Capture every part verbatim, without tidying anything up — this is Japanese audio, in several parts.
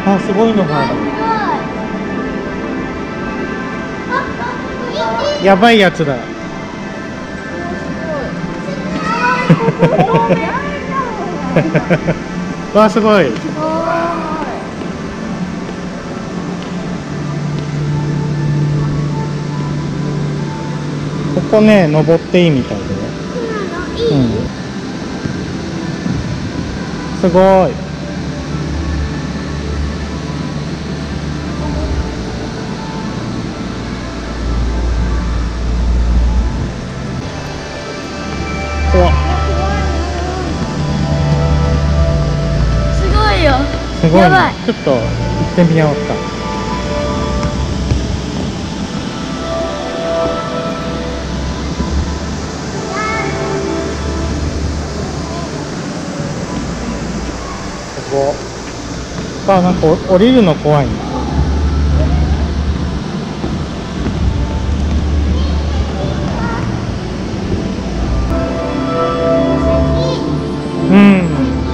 あ、すごいのがある。やばいやつだ。わあ、すごい。ここね、登っていいみたいだよ。うん。すごい。怖っ。 すごいよ。 すごいね。 やばい。 ちょっと行ってみようか。ここ。あ、なんか降りるの怖いね。うん。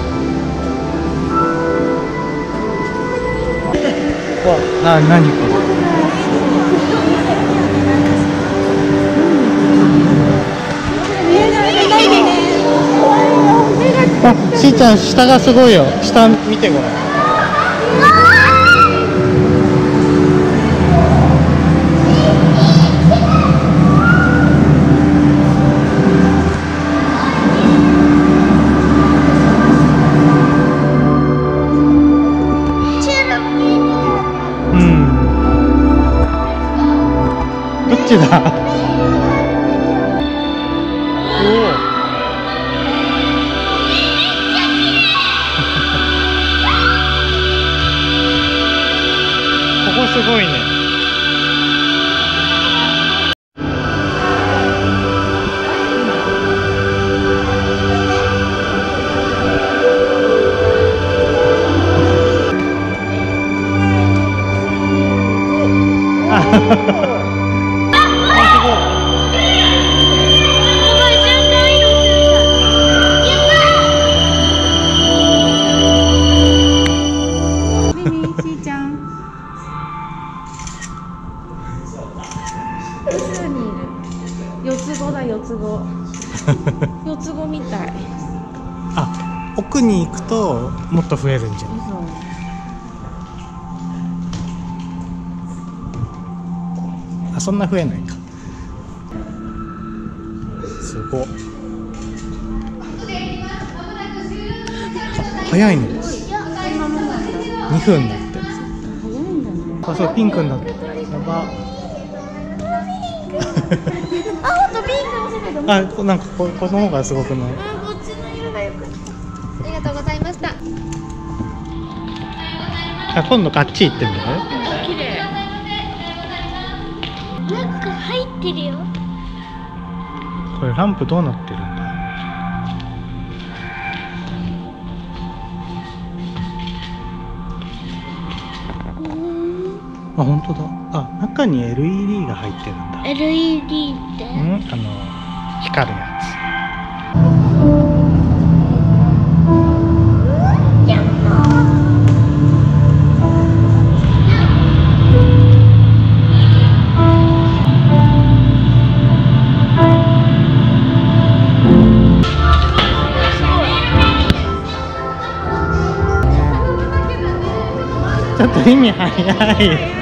わ、あ、何これ。あ、しーちゃん、下がすごいよ。下見てごらん。うん。どっちだ。おお。ここすごいね。あははは。 四つ子だ、四つ子。四つ子みたい。 あ、奥に行くともっと増えるんじゃん。あ、そんな増えないか。すごっ。早いね。にふんだって。あ、そう、ピンクになってる。やば。 あ、ほんとピンクの世界だ。 あ、なんかこ、この方がすごくない？ あ、こっちの色がよく。ありがとうございました。 あ、今度あっち行ってみる？ 綺麗。なんか入ってるよ。 これランプどうなってるんだ？あ、本当だ。あ、中に エルイーディー が入ってるんだ。 エルイーディー って？ うん、あの光るやつ。ちょっと意味早い。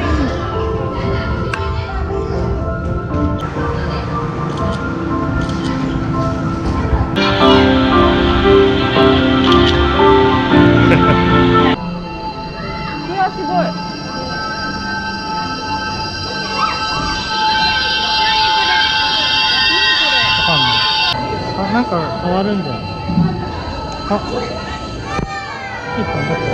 あ、なんか変わるんじゃない？あ、いいかなって。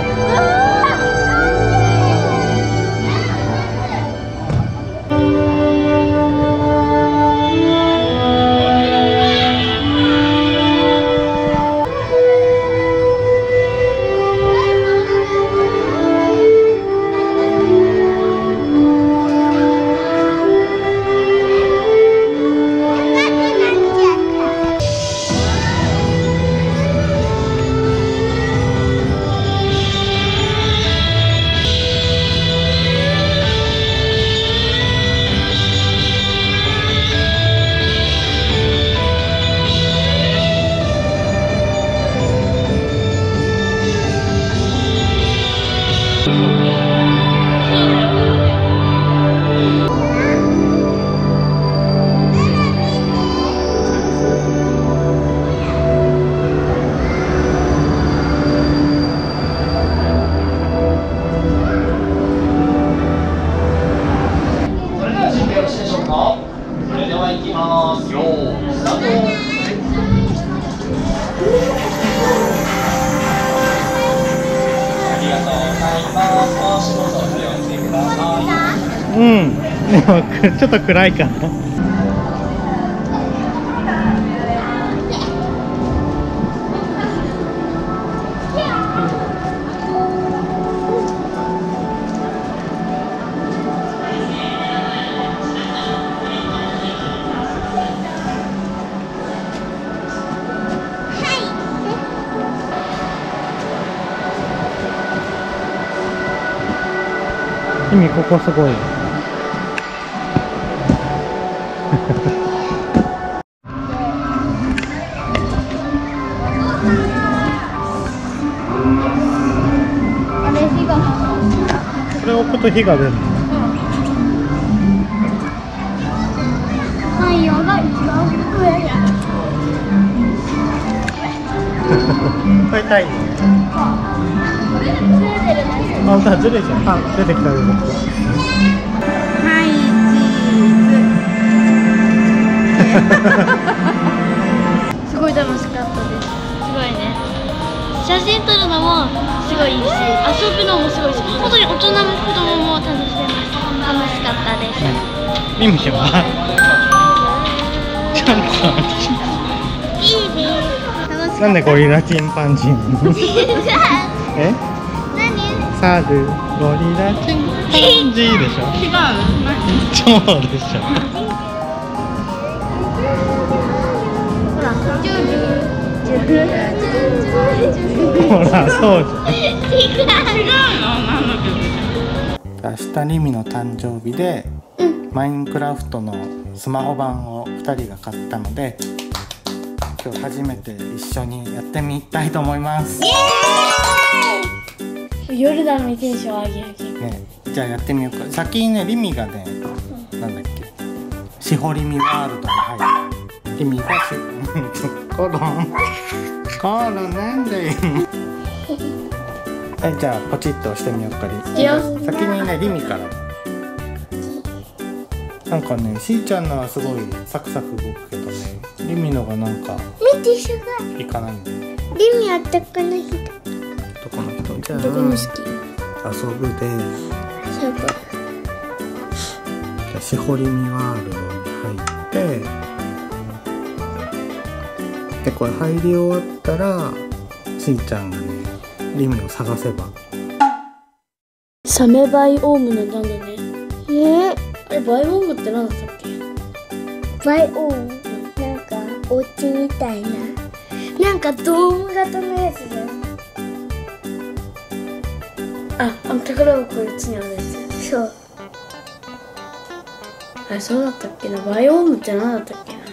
うんでもちょっと暗いかな。意味ここすごい。 あれ火がこれ置くと火が出るの。 太陽が一番上や。 これ太陽。 これずれてるね。 あ、本当だ、ずれちゃう。あ、出てきた出てきた。 はい、チーズ。すごい楽しかったです。すごいね。写真撮るのもすごいいいし、遊ぶのもすごいし、本当に大人も子供も楽しめます。楽しかったです。 ミミはちゃんといいね。楽しかった。 なんでゴリラチンパンジーなの？え？ 何？ サルゴリラチンパンジーでしょ？ 違う。 そうでしょ。 ほら、ジュルジュルジュルジュル。 ほら、そうじゃん。 違う。違うの。何の曲？ 明日リミの誕生日で、うん、マインクラフトのスマホ版をふたりが買ったので、今日初めて一緒にやってみたいと思います。 夜なのにテンション上げ上げ。 ね、じゃあやってみようか。先にね、リミがね、うん、なんだっけ、しほりみワールドに入る。リミがしコロンコロンなんだよ。はい、じゃあポチッと押してみようか。先にね、リミから。なんかね、しーちゃんのはすごいサクサク動くけどね、リミのがなんか見て、すごい。 いかないんだよ。 リミはどこの人？ どこの人？じゃあどこの好き？ 遊ぶで。 そうか。 じゃあしほりみワールドに入って、でこれ入り終わったらしーちゃんがね、リミを探せば。 サメバイオームのなんだね。えー、あれバイオームって何だったっけ？バイオーム、なんかお家みたいな、なんかドーム型のやつだよ。あ、あの宝箱こいつにあるやつ。そう。あれそうだったっけな。バイオームって何だったっけな。